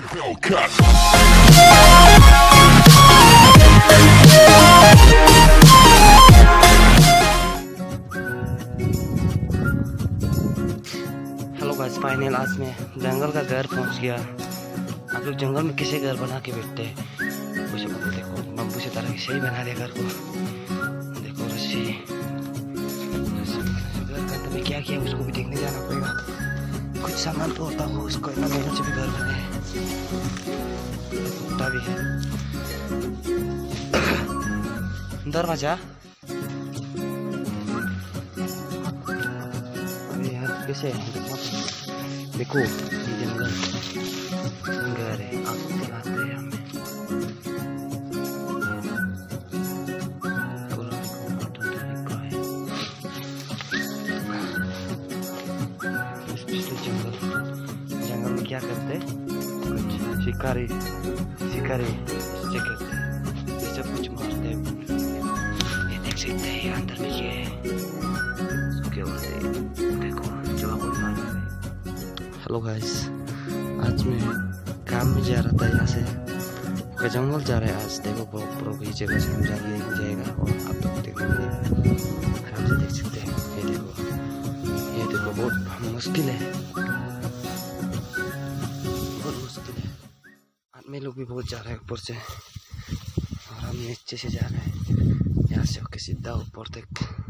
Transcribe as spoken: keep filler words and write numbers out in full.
Hello guys, final आज मैं जंगल का घर पहुंच गया। आप लोग जंगल में कैसे घर बना के बैठते हैं? मुझे देखो, बम्बू से तरह से ही बना दिया घर को। देखो रस्सी, घर का तभी क्या किया उसको भी देखने जाना पड़ेगा। कुछ सामान तो होता हो उसको, इतना मेहनत से भी घर बने होता भी है। दरवाजा अरे यार कैसे है? देखो ये जंगल घर है, आप चलाते हैं हमें। जंगल जंगल में क्या करते हैं? कुछ शिकारी शिकारी से करते हैं, ये सब कुछ मारते हैं। ये देख सकते हैं अंदर में ये उसके बाद देखो जवाब मारते हैं। हेलो गाइस, आज मैं काम में जा रहा था, यहाँ से जंगल जा रहा है आज। देखो प्रो की जगह से हम जाके जाएगा और आप लोग देखोगे आराम से देख सकते हैं। ये देखो ये देखो बहुत मुश्किल है, बहुत मुश्किल है। आदमी लोग भी बहुत जा रहे हैं ऊपर से और हम नीचे से जा रहे हैं, यहाँ से होके सीधा ऊपर तक।